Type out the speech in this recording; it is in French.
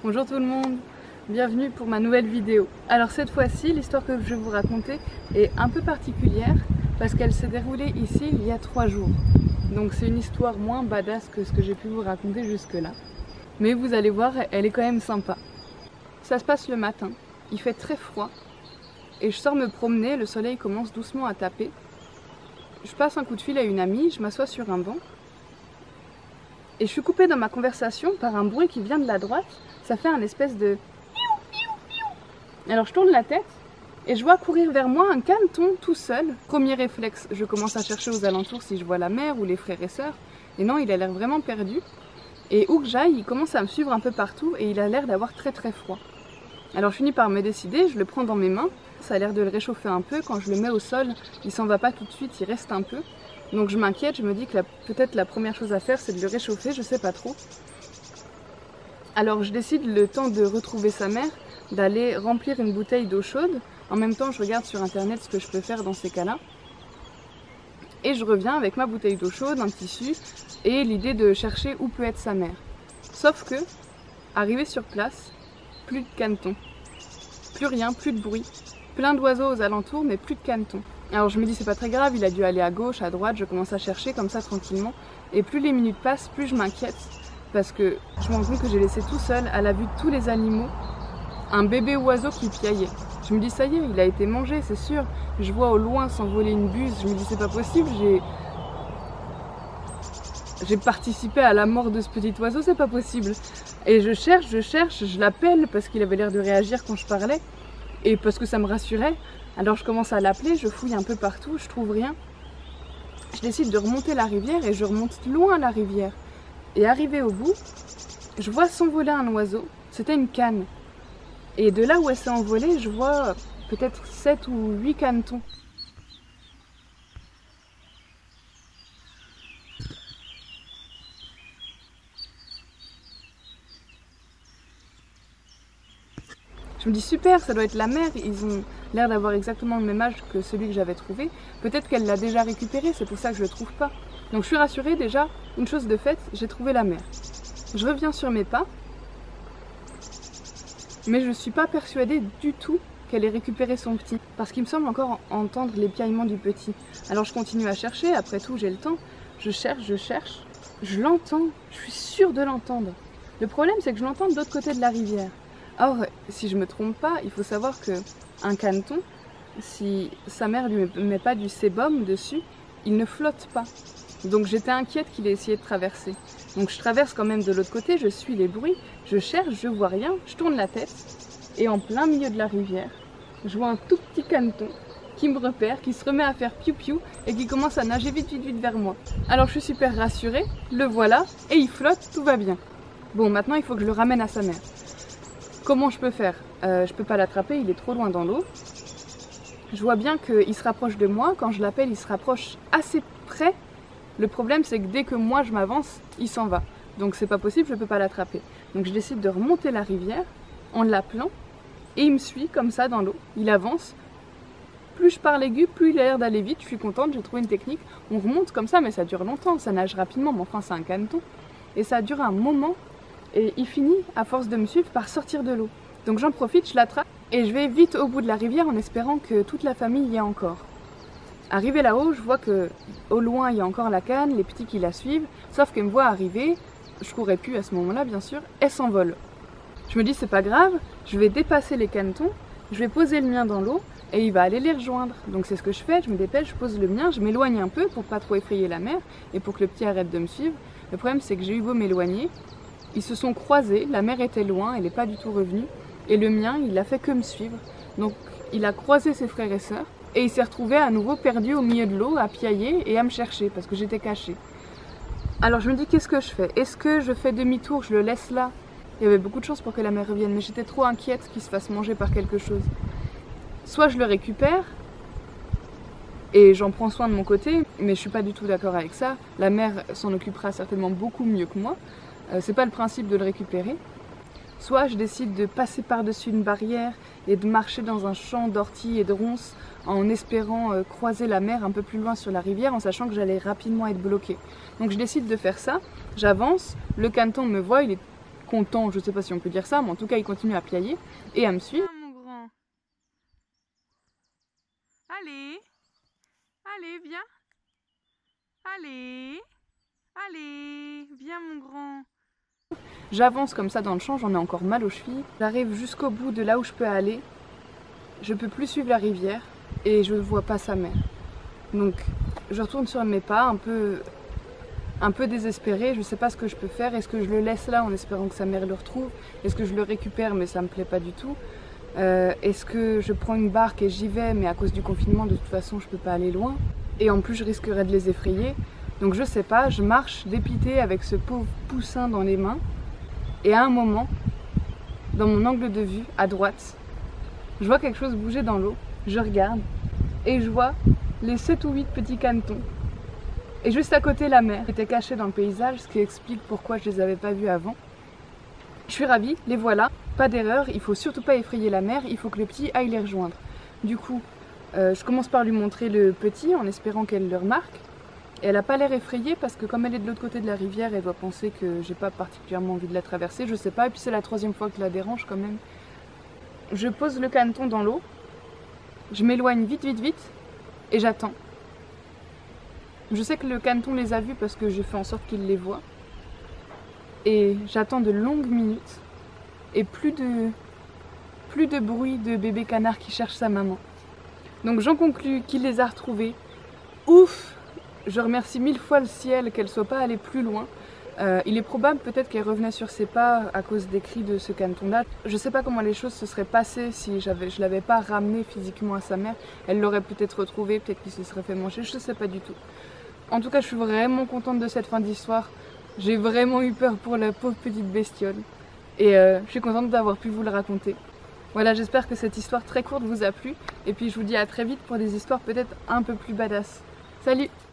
Bonjour tout le monde, bienvenue pour ma nouvelle vidéo. Alors cette fois-ci, l'histoire que je vais vous raconter est un peu particulière parce qu'elle s'est déroulée ici il y a 3 jours. Donc c'est une histoire moins badass que ce que j'ai pu vous raconter jusque-là. Mais vous allez voir, elle est quand même sympa. Ça se passe le matin, il fait très froid et je sors me promener, le soleil commence doucement à taper. Je passe un coup de fil à une amie, je m'assois sur un banc et je suis coupée dans ma conversation par un bruit qui vient de la droite. Ça fait un espèce de... Alors je tourne la tête et je vois courir vers moi un caneton tout seul. Premier réflexe, je commence à chercher aux alentours si je vois la mère ou les frères et sœurs. Et non, il a l'air vraiment perdu. Et où que j'aille, il commence à me suivre un peu partout et il a l'air d'avoir très très froid. Alors je finis par me décider, je le prends dans mes mains. Ça a l'air de le réchauffer un peu. Quand je le mets au sol, il s'en va pas tout de suite, il reste un peu. Donc je m'inquiète, je me dis que peut-être la première chose à faire c'est de le réchauffer, je sais pas trop. Alors je décide, le temps de retrouver sa mère, d'aller remplir une bouteille d'eau chaude. En même temps je regarde sur internet ce que je peux faire dans ces cas-là. Et je reviens avec ma bouteille d'eau chaude, un tissu et l'idée de chercher où peut être sa mère. Sauf que, arrivé sur place, plus de canetons. Plus rien, plus de bruit. Plein d'oiseaux aux alentours mais plus de canetons. Alors je me dis c'est pas très grave, il a dû aller à gauche, à droite, je commence à chercher comme ça tranquillement. Et plus les minutes passent, plus je m'inquiète. Parce que je me rends compte que j'ai laissé tout seul, à la vue de tous les animaux, un bébé oiseau qui piaillait. Je me dis ça y est, il a été mangé, c'est sûr. Je vois au loin s'envoler une buse, je me dis c'est pas possible, j'ai participé à la mort de ce petit oiseau, c'est pas possible. Et je cherche, je l'appelle parce qu'il avait l'air de réagir quand je parlais. Et parce que ça me rassurait. Alors je commence à l'appeler, je fouille un peu partout, je trouve rien. Je décide de remonter la rivière et je remonte loin la rivière. Et arrivé au bout, je vois s'envoler un oiseau, c'était une cane. Et de là où elle s'est envolée, je vois peut-être 7 ou 8 canetons. Je me dis super, ça doit être la mère, ils ont l'air d'avoir exactement le même âge que celui que j'avais trouvé. Peut-être qu'elle l'a déjà récupéré, c'est pour ça que je le trouve pas. Donc je suis rassurée déjà, une chose de faite, j'ai trouvé la mère. Je reviens sur mes pas, mais je ne suis pas persuadée du tout qu'elle ait récupéré son petit, parce qu'il me semble encore entendre les piaillements du petit. Alors je continue à chercher, après tout j'ai le temps, je cherche, je l'entends, je suis sûre de l'entendre. Le problème c'est que je l'entends de l'autre côté de la rivière. Or, si je me trompe pas, il faut savoir qu'un caneton, si sa mère lui met pas du sébum dessus, il ne flotte pas. Donc j'étais inquiète qu'il ait essayé de traverser. Donc je traverse quand même de l'autre côté, je suis les bruits, je cherche, je vois rien, je tourne la tête et en plein milieu de la rivière, je vois un tout petit caneton qui me repère, qui se remet à faire piou-piou et qui commence à nager vite vers moi. Alors je suis super rassurée, le voilà et il flotte, tout va bien. Bon, maintenant il faut que je le ramène à sa mère. Comment je peux faire? Je peux pas l'attraper, il est trop loin dans l'eau. Je vois bien qu'il se rapproche de moi, quand je l'appelle il se rapproche assez près. Le problème c'est que dès que moi je m'avance, il s'en va. Donc c'est pas possible, je peux pas l'attraper. Donc je décide de remonter la rivière en l'appelant et il me suit comme ça dans l'eau. Il avance. Plus je parle aigu, plus il a l'air d'aller vite. Je suis contente, j'ai trouvé une technique. On remonte comme ça mais ça dure longtemps, ça nage rapidement, mais enfin c'est un caneton. Et ça dure un moment et il finit à force de me suivre par sortir de l'eau. Donc j'en profite, je l'attrape et je vais vite au bout de la rivière en espérant que toute la famille y est encore. Arrivé là-haut, je vois que au loin il y a encore la canne, les petits qui la suivent, sauf qu'elle me voit arriver, je courais plus à ce moment-là bien sûr, elle s'envole. Je me dis c'est pas grave, je vais dépasser les canetons, je vais poser le mien dans l'eau et il va aller les rejoindre. Donc c'est ce que je fais, je me dépêche, je pose le mien, je m'éloigne un peu pour pas trop effrayer la mère et pour que le petit arrête de me suivre. Le problème c'est que j'ai eu beau m'éloigner, ils se sont croisés, la mère était loin, elle n'est pas du tout revenue et le mien il a fait que me suivre. Donc il a croisé ses frères et sœurs. Et il s'est retrouvé à nouveau perdu au milieu de l'eau, à piailler et à me chercher parce que j'étais cachée. Alors je me dis qu'est-ce que je fais? Est-ce que je fais demi-tour, je le laisse là? Il y avait beaucoup de chances pour que la mère revienne, mais j'étais trop inquiète qu'il se fasse manger par quelque chose. Soit je le récupère et j'en prends soin de mon côté, mais je suis pas du tout d'accord avec ça. La mère s'en occupera certainement beaucoup mieux que moi. C'est pas le principe de le récupérer. Soit je décide de passer par-dessus une barrière et de marcher dans un champ d'orties et de ronces en espérant croiser la mer un peu plus loin sur la rivière en sachant que j'allais rapidement être bloquée. Donc je décide de faire ça, j'avance, le caneton me voit, il est content, je sais pas si on peut dire ça, mais en tout cas il continue à piailler et à me suivre. Mon grand. Allez, allez, viens. Allez, allez, viens mon grand. J'avance comme ça dans le champ, j'en ai encore mal aux chevilles. J'arrive jusqu'au bout de là où je peux aller. Je peux plus suivre la rivière et je ne vois pas sa mère. Donc je retourne sur mes pas un peu désespérée, je ne sais pas ce que je peux faire. Est-ce que je le laisse là en espérant que sa mère le retrouve? Est-ce que je le récupère mais ça me plaît pas du tout? Est-ce que je prends une barque et j'y vais mais à cause du confinement de toute façon je peux pas aller loin? Et en plus je risquerais de les effrayer. Donc je sais pas, je marche dépitée avec ce pauvre poussin dans les mains. Et à un moment, dans mon angle de vue, à droite, je vois quelque chose bouger dans l'eau. Je regarde et je vois les 7 ou 8 petits canetons. Et juste à côté, la mer était cachée dans le paysage, ce qui explique pourquoi je les avais pas vus avant. Je suis ravie, les voilà. Pas d'erreur, il faut surtout pas effrayer la mer, il faut que le petit aille les rejoindre. Du coup, je commence par lui montrer le petit en espérant qu'elle le remarque. Et elle n'a pas l'air effrayée parce que comme elle est de l'autre côté de la rivière, elle doit penser que j'ai pas particulièrement envie de la traverser, je sais pas. Et puis c'est la 3e fois que je la dérange quand même. Je pose le caneton dans l'eau, je m'éloigne vite et j'attends. Je sais que le caneton les a vus parce que j'ai fait en sorte qu'il les voit. Et j'attends de longues minutes et plus de bruit de bébé canard qui cherche sa maman. Donc j'en conclus qu'il les a retrouvés. Ouf! Je remercie 1000 fois le ciel qu'elle soit pas allée plus loin. Il est probable peut-être qu'elle revenait sur ses pas à cause des cris de ce caneton-là. Je sais pas comment les choses se seraient passées si je l'avais pas ramené physiquement à sa mère. Elle l'aurait peut-être retrouvé, peut-être qu'il se serait fait manger, je sais pas du tout. En tout cas, je suis vraiment contente de cette fin d'histoire. J'ai vraiment eu peur pour la pauvre petite bestiole. Et je suis contente d'avoir pu vous le raconter. Voilà, j'espère que cette histoire très courte vous a plu. Et puis je vous dis à très vite pour des histoires peut-être un peu plus badass. Salut!